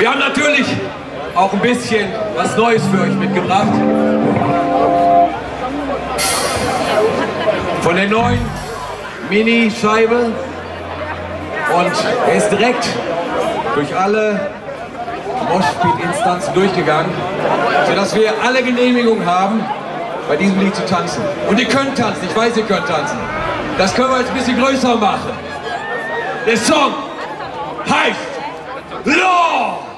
Wir haben natürlich auch ein bisschen was Neues für euch mitgebracht. Von der neuen Mini-Scheibe. Und er ist direkt durch alle Moshpit-Instanzen durchgegangen, sodass wir alle Genehmigung haben, bei diesem Lied zu tanzen. Und ihr könnt tanzen, ich weiß, ihr könnt tanzen. Das können wir jetzt ein bisschen größer machen. Der Song heißt Law!